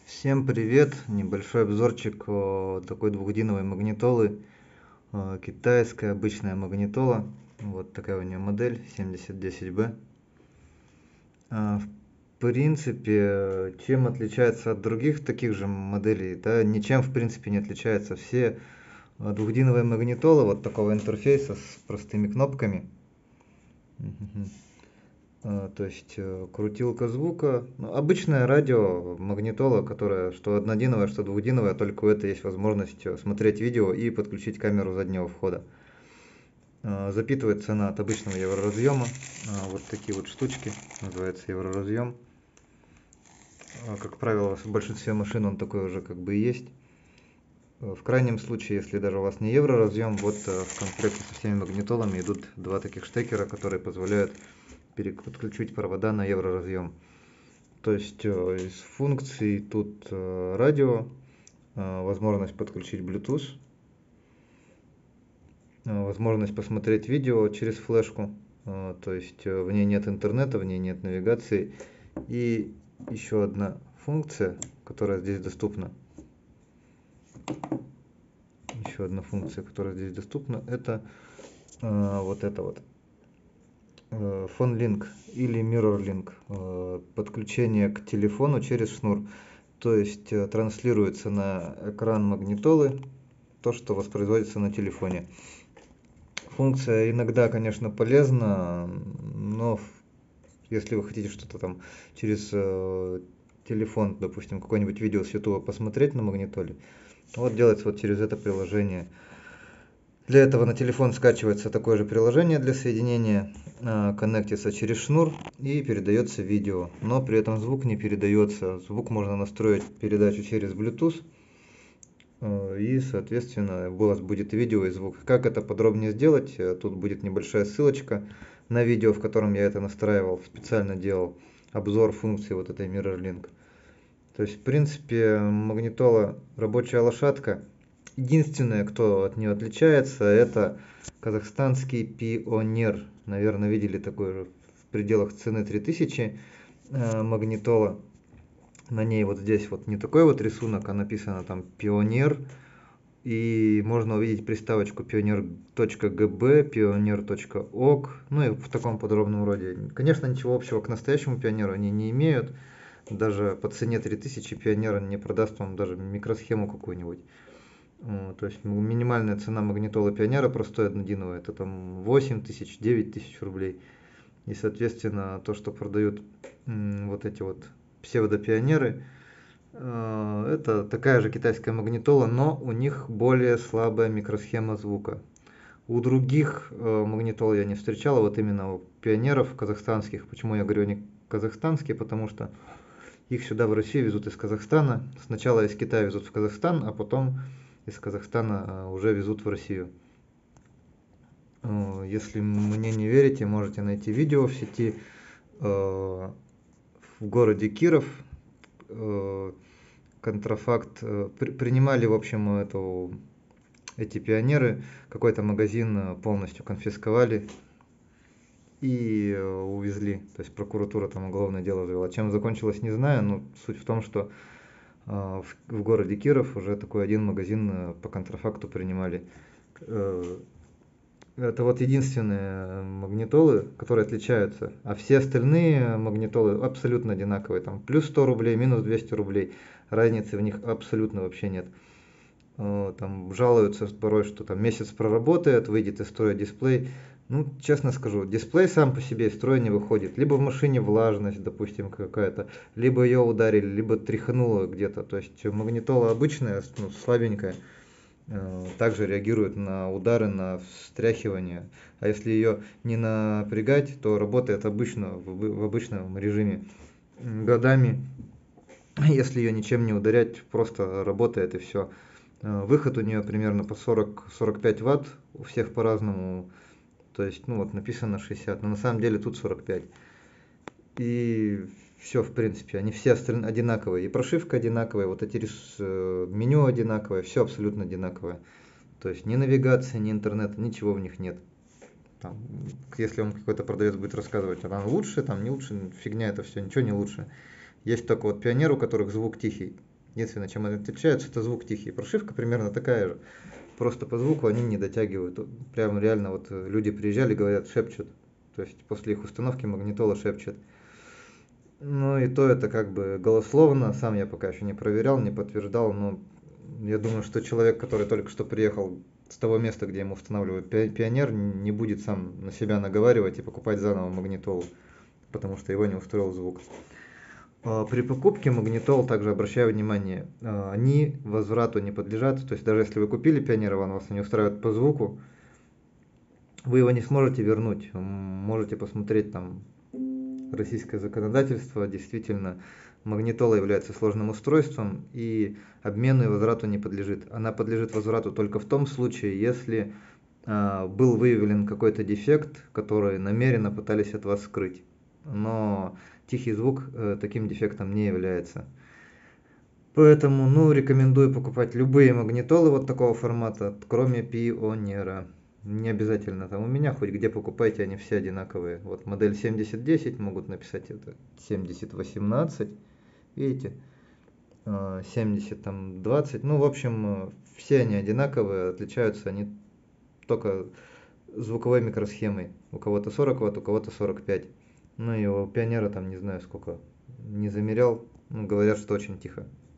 Всем привет! Небольшой обзорчик такой двухдиновой магнитолы. Китайская обычная магнитола. Вот такая у нее модель 7010B. В принципе, чем отличается от других таких же моделей? Да, ничем в принципе не отличается. Все двухдиновые магнитолы вот такого интерфейса с простыми кнопками. То есть крутилка звука, обычное радио, магнитола, которая что однодиновая, что двухдиновая, только у этой есть возможность смотреть видео и подключить камеру заднего входа. Запитывается она от обычного евроразъема, вот такие вот штучки, называется евроразъем. Как правило, в большинстве машин он такой уже как бы и есть. В крайнем случае, если даже у вас не евроразъем, вот в комплекте со всеми магнитолами идут два таких штекера, которые позволяют подключить провода на евроразъем. То есть из функций тут радио, возможность подключить Bluetooth, возможность посмотреть видео через флешку, то есть в ней нет интернета, в ней нет навигации. И еще одна функция, которая здесь доступна. Это вот это вот. Phone Link или Mirror Link, подключение к телефону через шнур, то есть транслируется на экран магнитолы то, что воспроизводится на телефоне. Функция иногда, конечно, полезна, но если вы хотите что-то там через телефон, допустим, какое-нибудь видео с YouTube посмотреть на магнитоле, вот делается вот через это приложение. Для этого на телефон скачивается такое же приложение для соединения, коннектится через шнур и передается видео, но при этом звук не передается. Звук можно настроить передачу через Bluetooth, и соответственно у вас будет видео и звук. Как это подробнее сделать, тут будет небольшая ссылочка на видео, в котором я это настраивал, специально делал обзор функции вот этой Mirror Link. То есть в принципе магнитола рабочая лошадка. Единственное, кто от нее отличается, это казахстанский Pioneer. Наверное, видели такой же в пределах цены 3000 магнитола. На ней вот здесь вот не такой вот рисунок, а написано там Pioneer. И можно увидеть приставочку pioneer.gb, pioneer.org, ну и в таком подробном роде. Конечно, ничего общего к настоящему Pioneer они не имеют. Даже по цене 3000 Pioneer не продаст вам даже микросхему какую-нибудь. То есть минимальная цена магнитолы Пионера простой однодиновой это там 8000, 9000 рублей. И соответственно то, что продают вот эти вот псевдопионеры, это такая же китайская магнитола, но у них более слабая микросхема звука. У других магнитол я не встречал, а вот именно у пионеров казахстанских. Почему я говорю они казахстанские? Потому что их сюда в Россию везут из Казахстана. Сначала из Китая везут в Казахстан, а потом из Казахстана уже везут в Россию. Если мне не верите, можете найти видео в сети. В городе Киров контрафакт принимали, в общем, эти пионеры, какой-то магазин полностью конфисковали и увезли. То есть прокуратура там уголовное дело завела. Чем закончилось, не знаю, но суть в том, что в городе Киров уже такой один магазин по контрафакту принимали. Это вот единственные магнитолы, которые отличаются, а все остальные магнитолы абсолютно одинаковые. Там плюс 100 рублей, минус 200 рублей, разницы в них абсолютно вообще нет. Там жалуются порой, что там месяц проработает, выйдет из строя дисплей. Ну, честно скажу, дисплей сам по себе из строя не выходит. Либо в машине влажность, допустим, какая-то, либо ее ударили, либо тряхануло где-то. То есть магнитола обычная, ну, слабенькая, также реагирует на удары, на встряхивание. А если ее не напрягать, то работает обычно в обычном режиме годами. Если ее ничем не ударять, просто работает и все. Выход у нее примерно по 40-45 ватт, у всех по-разному. То есть, ну вот написано 60, но на самом деле тут 45. И все, в принципе, они все одинаковые. И прошивка одинаковая, вот эти меню одинаковое, все абсолютно одинаковое. То есть ни навигации, ни интернета, ничего в них нет. Там, если вам какой-то продавец будет рассказывать, она лучше, там не лучше, фигня это все, ничего не лучше. Есть только вот Пионер, у которых звук тихий. Единственное, чем они отличаются, это звук тихий. Прошивка примерно такая же. Просто по звуку они не дотягивают. Прям реально вот люди приезжали, говорят, шепчут. То есть после их установки магнитола шепчет. Ну и то это как бы голословно. Сам я пока еще не проверял, не подтверждал. Но я думаю, что человек, который только что приехал с того места, где ему устанавливают Пионер, не будет сам на себя наговаривать и покупать заново магнитолу, потому что его не устроил звук. При покупке магнитол, также обращаю внимание, они возврату не подлежат. То есть даже если вы купили Пионер, он вас не устраивает по звуку, вы его не сможете вернуть. Можете посмотреть там российское законодательство. Действительно, магнитола является сложным устройством и обмену и возврату не подлежит. Она подлежит возврату только в том случае, если был выявлен какой-то дефект, который намеренно пытались от вас скрыть. Но тихий звук таким дефектом не является. Поэтому, ну, рекомендую покупать любые магнитолы вот такого формата, кроме Пионера. Не обязательно там у меня, хоть где покупайте, они все одинаковые. Вот модель 7010, могут написать это 7018, видите, 7020. Ну, в общем, все они одинаковые, отличаются они только звуковой микросхемой. У кого-то 40 Вт, у кого-то 45. Ну и у Пионера там не знаю сколько, не замерял, ну, говорят, что очень тихо.